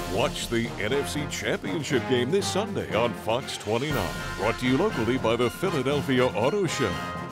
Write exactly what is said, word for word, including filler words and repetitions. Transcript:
Watch the N F C Championship game this Sunday on Fox twenty-nine. Brought to you locally by the Philadelphia Auto Show.